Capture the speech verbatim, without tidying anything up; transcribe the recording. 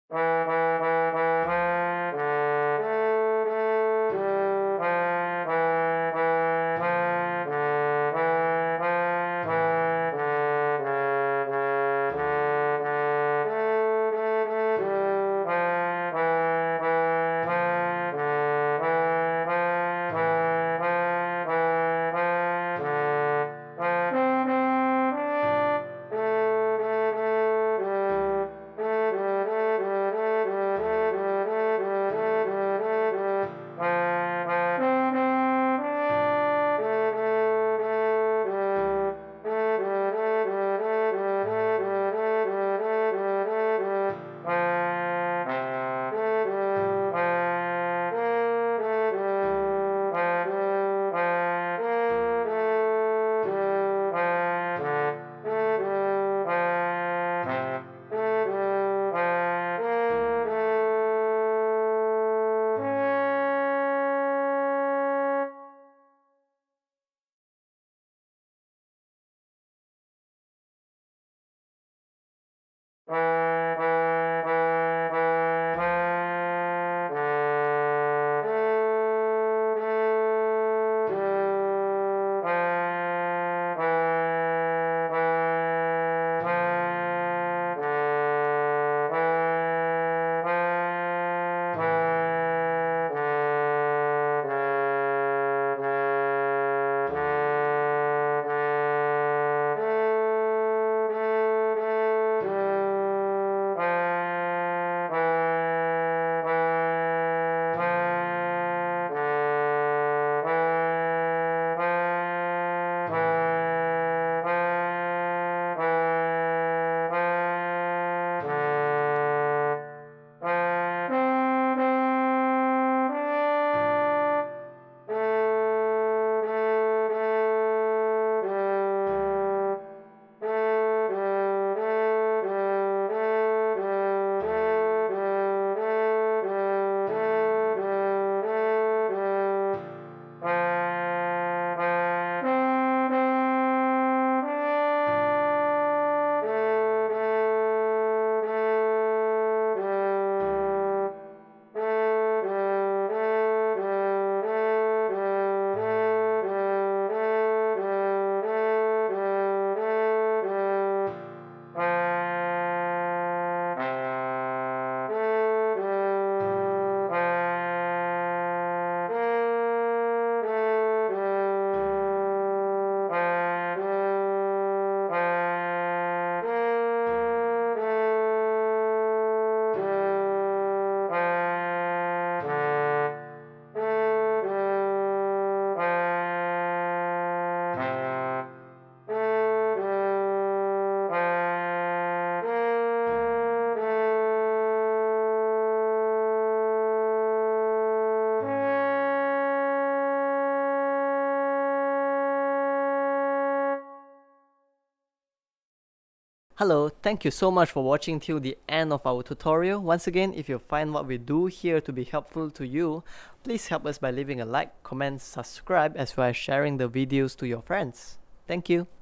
Hello, thank you so much for watching till the end of our tutorial. Once again, if you find what we do here to be helpful to you, please help us by leaving a like, comment, subscribe, as well as sharing the videos to your friends. Thank you.